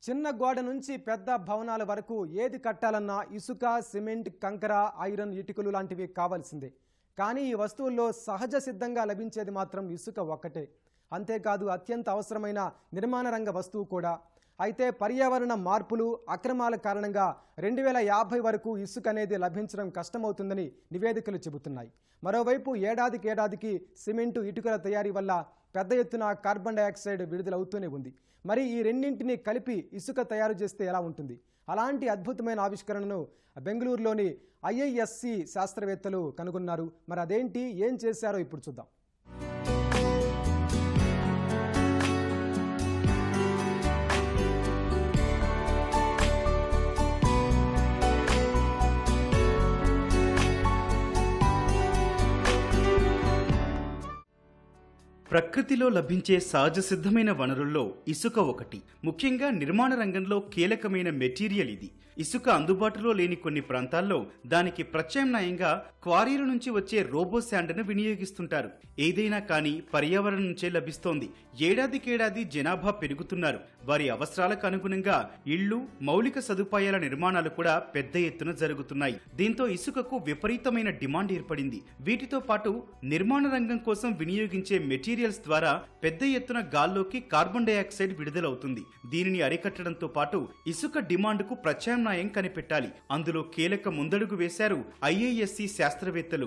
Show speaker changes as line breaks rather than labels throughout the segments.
చిన్న గోడ నుంచి పెద్ద భవనాల వరకు ఏది కట్టాలన్నా ఇసుక, సిమెంట్, కంకర, ఐరన్, ఇటుకలు లాంటివి కావాల్సిందే. కానీ ఈ వస్తువుల్లో సహజ సిద్ధంగా లభించేది మాత్రం ఇసుక ఒక్కటే. అంతేకాదు అత్యంత అవసరమైన నిర్మాణ రంగ వస్తువు కూడా. అయితే పర్యావరణ మార్పులు, అక్రమాల కారణంగా 2050 వరకు ఇసుక అనేది లభించడం కష్టమవుతుందని నివేదికలు చెబుతున్నాయి. మరోవైపు ఏడాదికి సిమెంటు, ఇటుకల తయారీ వల్ల పెద్ద ఎత్తున కార్బన్ డయాక్సైడ్ విడుదలవుతూనే ఉంది. మరి ఈ రెండింటిని కలిపి ఇసుక తయారు చేస్తే ఎలా ఉంటుంది? అలాంటి అద్భుతమైన ఆవిష్కరణను బెంగళూరులోని IISc శాస్త్రవేత్తలు కనుగొన్నారు. మరి అదేంటి, ఏం చేశారో ఇప్పుడు చూద్దాం.
ప్రకృతిలో లభించే సహజ సిద్ధమైన వనరుల్లో ఇసుక ఒకటి. ముఖ్యంగా నిర్మాణ రంగంలో కీలకమైన మెటీరియల్ ఇది. ఇసుక అందుబాటులో లేని కొన్ని ప్రాంతాల్లో దానికి ప్రత్యామ్నాయంగా క్వారీల నుంచి వచ్చే రోబో శాండ్ను వినియోగిస్తుంటారు. ఏదైనా కానీ పర్యావరణం నుంచే లభిస్తోంది. ఏడాదికేడాది జనాభా పెరుగుతున్నారు. వారి అవసరాలకు అనుగుణంగా ఇళ్లు, మౌలిక సదుపాయాల నిర్మాణాలు కూడా పెద్ద ఎత్తున జరుగుతున్నాయి. దీంతో ఇసుకకు విపరీతమైన డిమాండ్ ఏర్పడింది. వీటితో పాటు నిర్మాణ రంగం కోసం వినియోగించే మెటీరియల్స్ ద్వారా పెద్ద ఎత్తున గాల్లోకి కార్బన్ డయాక్సైడ్ విడుదలవుతుంది. దీనిని అరికట్టడంతో పాటు ఇసుక డిమాండ్కు ప్రత్యామ్నాయం కనిపెట్టాలి. అందులో కీలక ముందడుగు వేశారు IISc శాస్త్రవేత్తలు.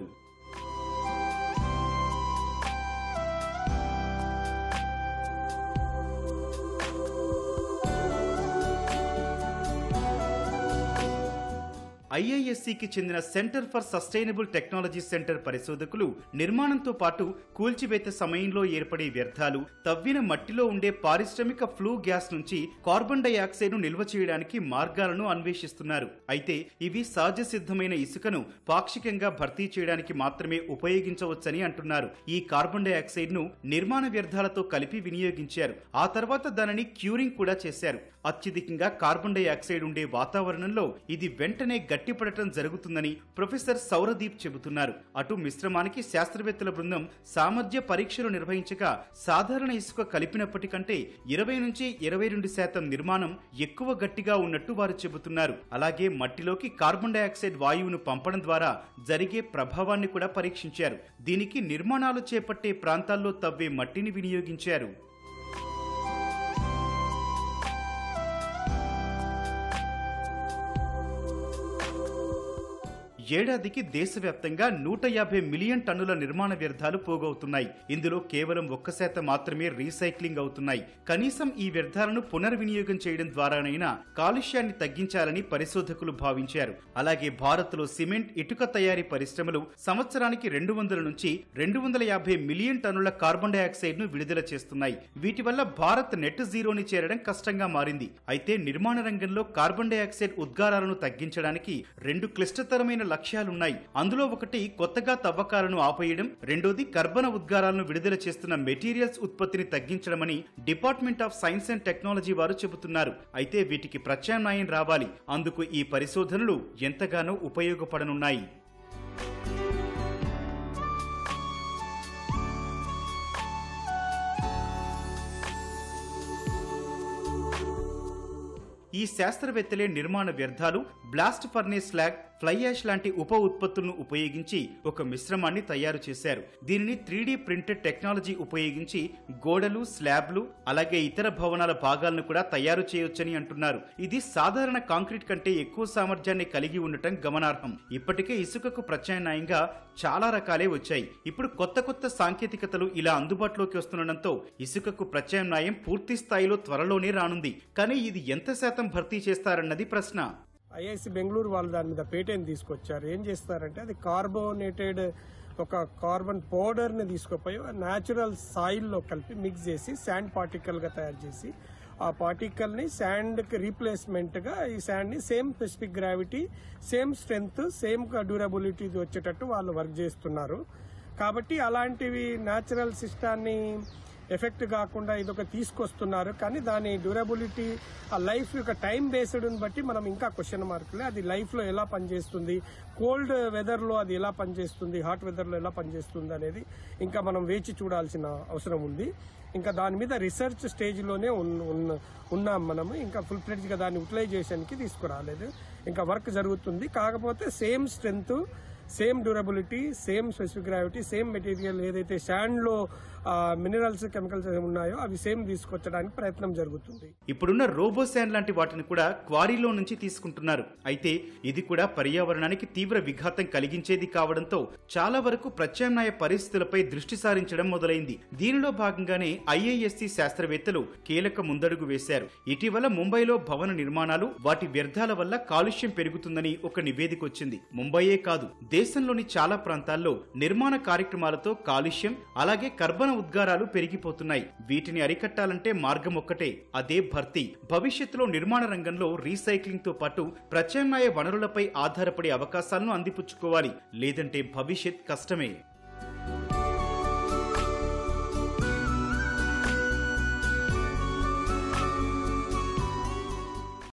IIScకి చెందిన centre for sustainable technology centre పరిశోధకులు నిర్మాణంతో పాటు కూల్చివేత సమయంలో ఏర్పడే వ్యర్థాలు, తవ్విన మట్టిలో ఉండే పారిశ్రామిక ఫ్లూ గ్యాస్ నుంచి కార్బన్ డయాక్సైడ్ ను నిల్వ చేయడానికి మార్గాలను అన్వేషిస్తున్నారు. అయితే ఇవి సహజ సిద్ధమైన ఇసుకను పాక్షికంగా భర్తీ చేయడానికి మాత్రమే ఉపయోగించవచ్చని అంటున్నారు. ఈ కార్బన్ డయాక్సైడ్ ను నిర్మాణ వ్యర్థాలతో కలిపి వినియోగించారు. ఆ తర్వాత దానిని క్యూరింగ్ కూడా చేశారు. అత్యధికంగా కార్బన్ డయాక్సైడ్ ఉండే వాతావరణంలో ఇది వెంటనే గట్టిపడటం జరుగుతుందని ప్రొఫెసర్ సౌరదీప్ చెబుతున్నారు. అటు మిశ్రమానికి శాస్త్రవేత్తల బృందం సామర్థ్య పరీక్షలు నిర్వహించగా సాధారణ ఇసుక కలిపినప్పటికంటే 20 నుంచి 22% నిర్మాణం ఎక్కువ గట్టిగా ఉన్నట్టు వారు చెబుతున్నారు. అలాగే మట్టిలోకి కార్బన్ డయాక్సైడ్ వాయువును పంపడం ద్వారా జరిగే ప్రభావాన్ని కూడా పరీక్షించారు. దీనికి నిర్మాణాలు చేపట్టే ప్రాంతాల్లో తవ్వే మట్టిని వినియోగించారు. ఏడాదికి దేశవ్యాప్తంగా 150 మిలియన్ టన్నుల నిర్మాణ వ్యర్థాలు పోగవుతున్నాయి. ఇందులో కేవలం 1% మాత్రమే రీసైక్లింగ్ అవుతున్నాయి. కనీసం ఈ వ్యర్థాలను పునర్వినియోగం చేయడం ద్వారానైనా కాలుష్యాన్ని తగ్గించాలని పరిశోధకులు భావించారు. అలాగే భారత్లో సిమెంట్, ఇటుక తయారీ పరిశ్రమలు సంవత్సరానికి 200 నుంచి 250 మిలియన్ టన్నుల కార్బన్ డయాక్సైడ్ ను విడుదల చేస్తున్నాయి. వీటి వల్ల భారత్ నెట్ జీరోని చేరడం కష్టంగా మారింది. అయితే నిర్మాణ రంగంలో కార్బన్ డయాక్సైడ్ ఉద్గారాలను తగ్గించడానికి 2 క్లిష్టతరమైన లక్ష్యాలున్నాయి. అందులో ఒకటి కొత్తగా తవ్వకాలను ఆపేయడం, రెండోది కర్బన ఉద్గారాలను విడుదల చేస్తున్న మెటీరియల్స్ ఉత్పత్తిని తగ్గించడమని department of science and technology వారు చెబుతున్నారు. అయితే వీటికి ప్రత్యామ్నాయం రావాలి. అందుకు ఈ పరిశోధనలు ఎంతగానో ఉపయోగపడనున్నాయి. ఈ శాస్త్రవేత్తలే నిర్మాణ వ్యర్థాలు, blast furnace slag, fly ash లాంటి ఉప ఉత్పత్తులను ఉపయోగించి ఒక మిశ్రమాన్ని తయారు చేశారు. దీనిని 3D ప్రింటెడ్ టెక్నాలజీ ఉపయోగించి గోడలు, స్లాబ్లు, అలాగే ఇతర భవనాల భాగాలను కూడా తయారు చేయొచ్చని అంటున్నారు. ఇది సాధారణ కాంక్రీట్ కంటే ఎక్కువ సామర్థ్యాన్ని కలిగి ఉండటం గమనార్హం. ఇప్పటికే ఇసుకకు ప్రత్యామ్నాయంగా చాలా రకాలే వచ్చాయి. ఇప్పుడు కొత్త సాంకేతికతలు ఇలా అందుబాటులోకి వస్తుండటంతో ఇసుకకు ప్రత్యామ్నాయం పూర్తి స్థాయిలో త్వరలోనే రానుంది. కానీ ఇది ఎంత శాతం భర్తీ చేస్తారన్నది ప్రశ్న.
IISc బెంగళూరు వాళ్ళు దాని మీద పేటెంట్ తీసుకొచ్చారు. ఏం చేస్తారంటే అది కార్బోనేటెడ్ ఒక కార్బన్ పౌడర్ ని తీసుకుపోయి న్యాచురల్ సాయిల్ లో కలిపి మిక్స్ చేసి శాండ్ పార్టికల్ గా తయారు చేసి ఆ పార్టికల్ ని శాండ్ కి రీప్లేస్మెంట్ గా ఈ శాండ్ ని same specific gravity, same strength, same durability వచ్చేటట్టు వాళ్ళు వర్క్ చేస్తున్నారు. కాబట్టి అలాంటివి న్యాచురల్ సిస్టాన్ని ఎఫెక్ట్ కాకుండా ఇదొక తీసుకొస్తున్నారు. కానీ దాని డ్యూరబిలిటీ, ఆ లైఫ్ యొక్క టైం బేస్డ్ బట్టి మనం ఇంకా క్వశ్చన్ మార్కులే. అది లైఫ్ లో ఎలా పనిచేస్తుంది, కోల్డ్ వెదర్ లో అది ఎలా పనిచేస్తుంది, హాట్ వెదర్ లో ఎలా పనిచేస్తుంది అనేది ఇంకా మనం వేచి చూడాల్సిన అవసరం ఉంది. ఇంకా దాని మీద రీసెర్చ్ స్టేజ్లోనే ఉన్నాం మనము. ఇంకా ఫుల్ ఫ్లెడ్జ్గా దాన్ని యూటిలైజేషన్కి తీసుకురాలేదు. ఇంకా వర్క్ జరుగుతుంది. కాకపోతే same strength, same durability, same specific gravity, same material ఏదైతే శాండ్లో మినరల్స్, కెమికల్స్ ఉన్నాయో అవి సేమ్ తీసుకొచ్చడానికి ప్రయత్నం జరుగుతుంది.
ఇప్పుడున్న రోబో శాండ్ లాంటి వాటిని కూడా క్వారీలో నుంచి తీసుకుంటున్నారు. అయితే ఇది కూడా పర్యావరణానికి తీవ్ర విఘాతం కలిగించేది కావడంతో చాలా వరకు ప్రత్యామ్నాయ పరిస్థితులపై దృష్టి సారించడం మొదలైంది. దీనిలో భాగంగానే IISc శాస్త్రవేత్తలు కీలక ముందడుగు వేశారు. ఇటీవల ముంబైలో భవన నిర్మాణాలు, వాటి వ్యర్థాల వల్ల కాలుష్యం పెరుగుతుందని ఒక నివేదిక వచ్చింది. ముంబైయే కాదు, దేశంలోని చాలా ప్రాంతాల్లో నిర్మాణ కార్యక్రమాలతో కాలుష్యం, అలాగే కర్బన ఉద్గారాలు పెరిగిపోతున్నాయి. వీటిని అరికట్టాలంటే మార్గం ఒక్కటే, అదే భర్తీ. భవిష్యత్తులో నిర్మాణ రంగంలో రీసైక్లింగ్ తో పాటు ప్రత్యామ్నాయ వనరులపై ఆధారపడే అవకాశాలను అందిపుచ్చుకోవాలి. లేదంటే భవిష్యత్ కష్టమే.